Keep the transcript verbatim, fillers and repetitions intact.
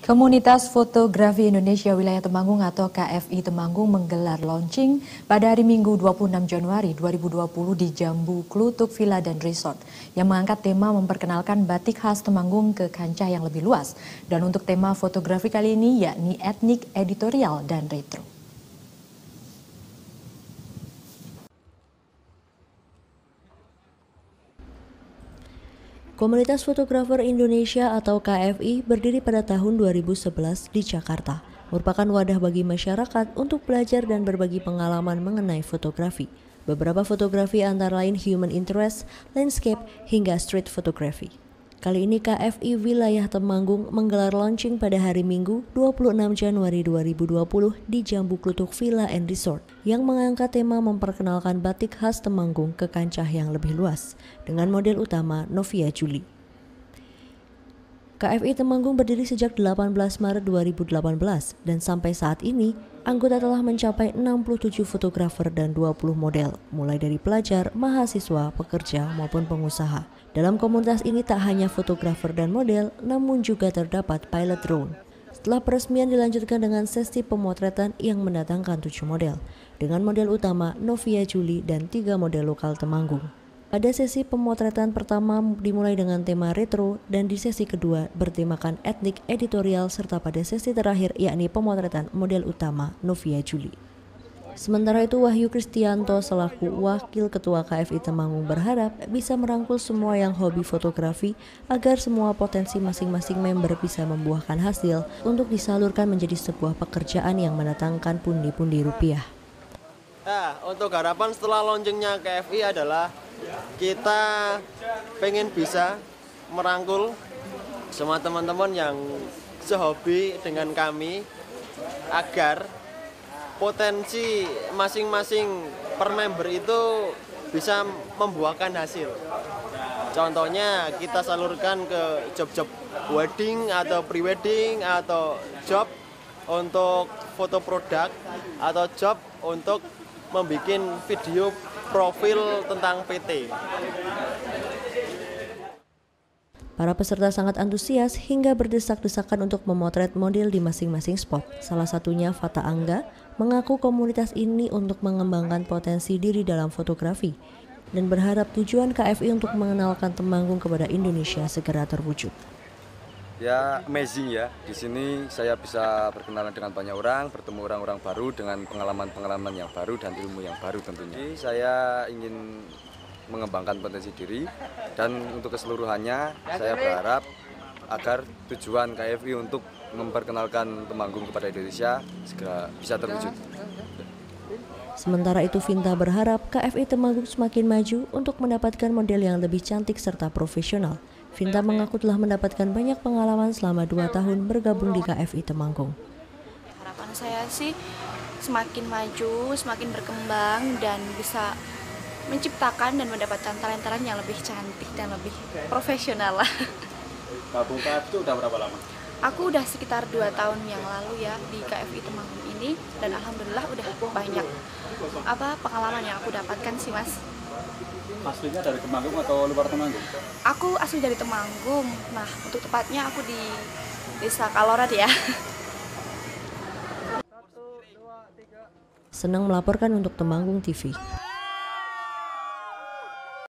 Komunitas Fotografi Indonesia Wilayah Temanggung atau K F I Temanggung menggelar launching pada hari Minggu dua puluh enam Januari dua ribu dua puluh di Jambu Klutuk Villa dan Resort yang mengangkat tema memperkenalkan batik khas Temanggung ke kancah yang lebih luas. Dan untuk tema fotografi kali ini yakni etnik, editorial, dan retro. Komunitas Fotografer Indonesia atau K F I berdiri pada tahun dua ribu sebelas di Jakarta, merupakan wadah bagi masyarakat untuk belajar dan berbagi pengalaman mengenai fotografi. Beberapa fotografi antara lain human interest, landscape, hingga street photography. Kali ini K F I Wilayah Temanggung menggelar launching pada hari Minggu dua puluh enam Januari dua ribu dua puluh di Jambu Klutuk Villa and Resort yang mengangkat tema memperkenalkan batik khas Temanggung ke kancah yang lebih luas dengan model utama Novia Julie. K F I Temanggung berdiri sejak delapan belas Maret dua ribu delapan belas dan sampai saat ini anggota telah mencapai enam puluh tujuh fotografer dan dua puluh model, mulai dari pelajar, mahasiswa, pekerja maupun pengusaha. Dalam komunitas ini tak hanya fotografer dan model, namun juga terdapat pilot drone. Setelah peresmian dilanjutkan dengan sesi pemotretan yang mendatangkan tujuh model, dengan model utama Novia Julie dan tiga model lokal Temanggung. Pada sesi pemotretan pertama dimulai dengan tema retro dan di sesi kedua bertemakan etnik, editorial, serta pada sesi terakhir yakni pemotretan model utama Novia Julie. Sementara itu Wahyu Kristianto selaku Wakil Ketua K F I Temanggung berharap bisa merangkul semua yang hobi fotografi agar semua potensi masing-masing member bisa membuahkan hasil untuk disalurkan menjadi sebuah pekerjaan yang mendatangkan pundi-pundi rupiah. Nah, untuk harapan setelah launchingnya K F I adalah kita pengen bisa merangkul semua teman-teman yang sehobi dengan kami agar potensi masing-masing per member itu bisa membuahkan hasil. Contohnya kita salurkan ke job-job wedding atau pre-wedding atau job untuk foto produk atau job untuk membuat video profil tentang P T. Para peserta sangat antusias hingga berdesak-desakan untuk memotret model di masing-masing spot. Salah satunya Fata Angga mengaku komunitas ini untuk mengembangkan potensi diri dalam fotografi dan berharap tujuan K F I untuk mengenalkan Temanggung kepada Indonesia segera terwujud. Ya, amazing ya. Di sini saya bisa berkenalan dengan banyak orang, bertemu orang-orang baru dengan pengalaman-pengalaman yang baru dan ilmu yang baru tentunya. Jadi saya ingin mengembangkan potensi diri dan untuk keseluruhannya saya berharap agar tujuan K F I untuk memperkenalkan Temanggung kepada Indonesia segera bisa terwujud. Sementara itu Vinta berharap K F I Temanggung semakin maju untuk mendapatkan model yang lebih cantik serta profesional. Vinta mengaku telah mendapatkan banyak pengalaman selama dua tahun bergabung di K F I Temanggung. Harapan saya sih semakin maju, semakin berkembang dan bisa menciptakan dan mendapatkan talent-talent yang lebih cantik dan lebih profesional lah. Gabung K F I itu udah berapa lama? Aku udah sekitar dua tahun yang lalu ya di K F I Temanggung ini dan alhamdulillah udah banyak apa pengalaman yang aku dapatkan sih Mas. Aslinya dari Temanggung atau luar Temanggung? Aku asli dari Temanggung. Nah, untuk tepatnya aku di Desa Kalorat ya. Senang melaporkan untuk Temanggung T V.